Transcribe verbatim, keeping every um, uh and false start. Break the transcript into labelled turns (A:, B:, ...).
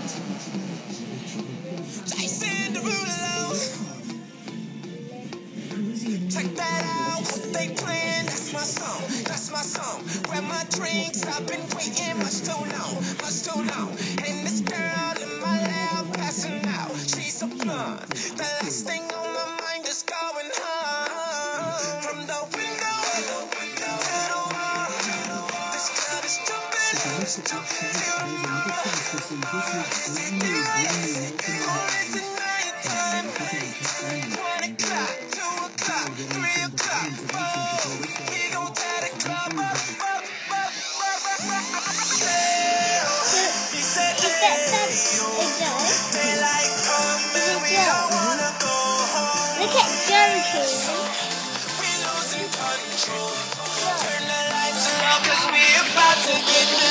A: Jason Derulo. Check that out, what they playing, that's my song, that's my song. Grab my drinks, I've been waiting much too long, much too long. And this girl in my lap passing out, she's a blunt. The last thing on my mind is going home. From the window to the wall, this club is jumping, jumping till the
B: Look at Joker.
A: We're losing control. Turn the lights off 'cause we're about to get